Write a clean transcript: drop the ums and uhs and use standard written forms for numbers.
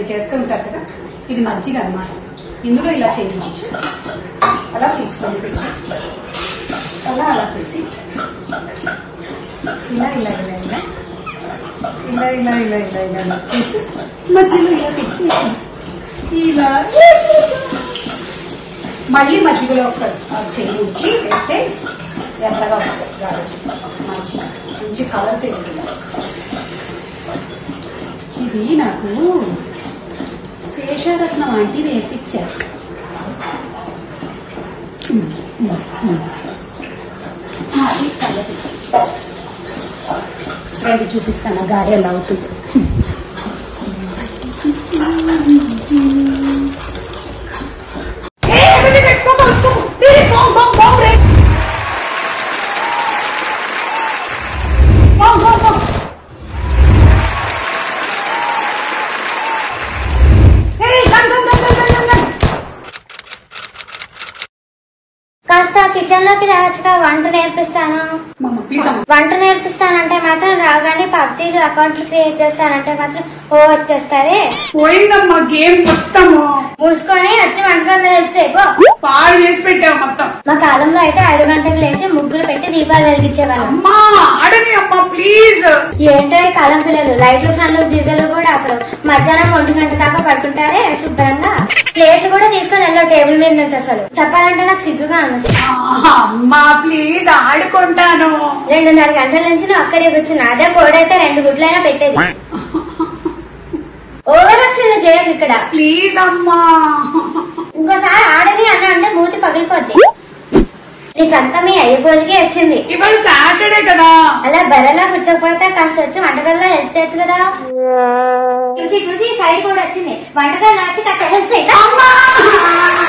చేస్తూ ఉంటారు కదా, ఇది మజ్జిగ అన్నమాట. ఇందులో ఇలా చేయవచ్చు, అలా తీసుకోండి. అలా అలా చేసి ఇలా ఇలా ఇలా ఇలా ఇలా ఇలా ఇలా ఇలా ఇలా ఇలా తీసి మధ్యలో ఇలా పెట్టేసి ఇలా మళ్ళీ మజ్జిగలో ఒక చెయ్యి ఉంచి వేస్తే ఎర్రగా వస్తుంది, మంచి కలర్ పెరుగుతుంది. ఇది నాకు శేషరత్నం ఆంటీ నేర్పించారు. రేపు చూపిస్తాను గారె ఎలా అవుతుంది. కాస్త కిచెన్ లోకి రావచ్చుగా, వంట నేర్పిస్తాను. వంట నేర్పిస్తానంటే మాత్రం రాగానే పబ్జీలు అకౌంట్లు క్రియేట్ చేస్తానంటే మాత్రం ఓ వచ్చేస్తారే. పోయిందమ్మా గేమ్ మొత్తము. మూసుకొని వచ్చి వంటగదిలో హెల్ప్ చేయబో. పాడు చేసి పెట్టావు మొత్తం. మా కాలంలో అయితే 5 గంటలకు లేచి ముగ్గులు పెట్టి దీపాలు వెలిగించేవాళ్ళం. అమ్మా అడని అమ్మా ప్లీజ్. ఏంటో ఈ కాలం పిల్లలు లైట్లు ఫ్యాన్లు గీజర్లు కూడా అసలు మధ్యాహ్నం 1 గంట దాకా పడుకుంటారే శుభ్రంగా. ప్లేట్లు కూడా తీసుకొని వెళ్ళో టేబుల్ మీద నుంచి. అసలు చెప్పాలంటే నాకు సిగ్గుగా ఉంది. అమ్మా ప్లీజ్ ఆడుకుంటాను. 2.5 గంటల నుంచి నువ్వు అక్కడే కూర్చున్నా. అదే కోడైతే 2 గుడ్లైనా పెట్టేది. ఓవరాక్షన్ చేయకు ఇక్కడ ప్లీజ్ అమ్మా. ఇంకోసారి ఆడని అన్న అంటే మూతి పగిలిపోద్ది. నీకంతా మీ అయ్యపోలికే వచ్చింది. ఇవాళ సాటర్డే కదా. అలా బెరలా కూర్చోకపోతే కాస్త వచ్చి వంటగదిలో హెల్ప్ చేయొచ్చు కదా. చూసి చూసి సైడ్ కూడా వచ్చింది. వంటగదిలో వచ్చి కాస్త హెల్ప్ చేయి.